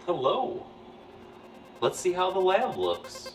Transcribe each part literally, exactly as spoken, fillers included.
Hello. Let's see how the lab looks.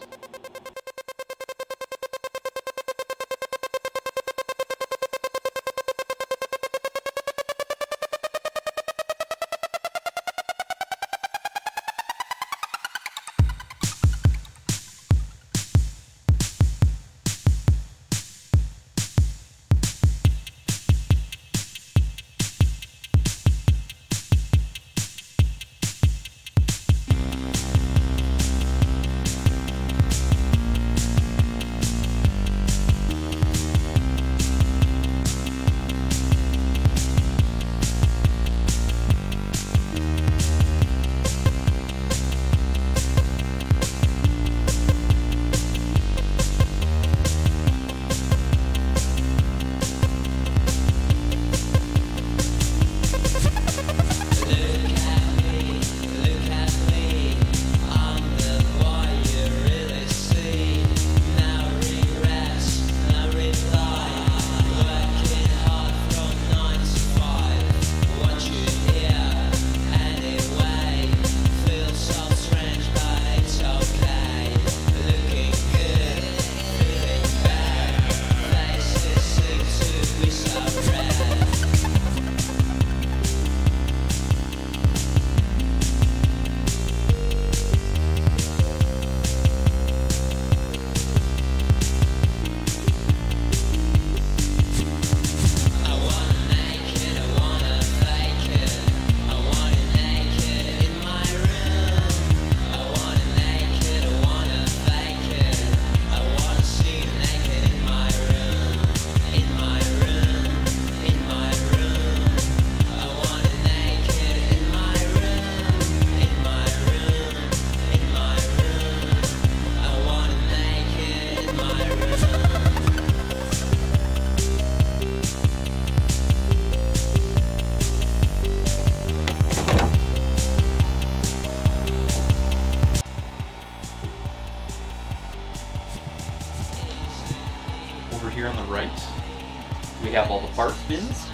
Over here on the right, we have all the parts bins.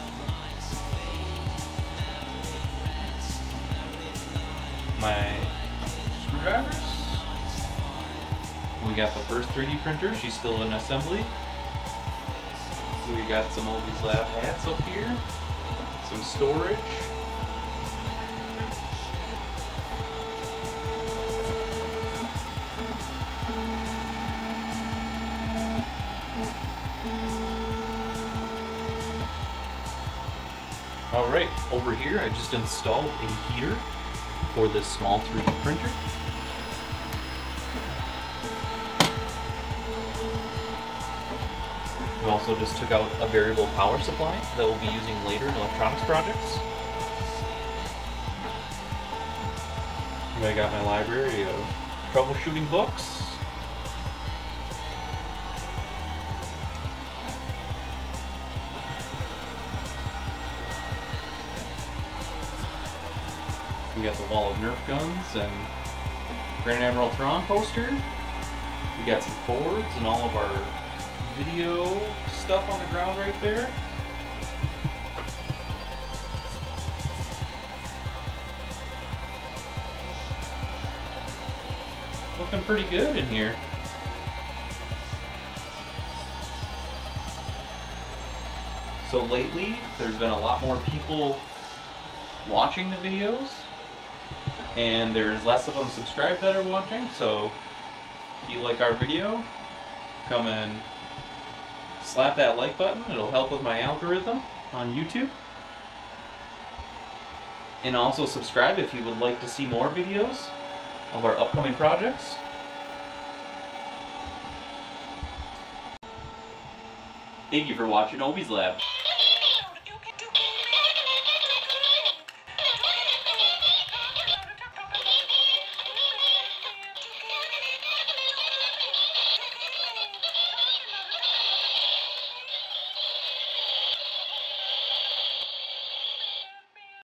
My screwdrivers. We got the first three D printer, she's still in assembly. We got some Obie'z Lab hats up here, some storage. Alright, over here I just installed a heater for this small three D printer. We also just took out a variable power supply that we'll be using later in electronics projects. And I got my library of troubleshooting books. We got the wall of Nerf guns and Grand Admiral Thrawn poster. We got some boards and all of our video stuff on the ground right there. Looking pretty good in here. So lately, there's been a lot more people watching the videos, and there's less of them subscribed that are watching, so if you like our video, come and slap that like button. It'll help with my algorithm on YouTube. And also subscribe if you would like to see more videos of our upcoming projects. Thank you for watching Obie'z Lab.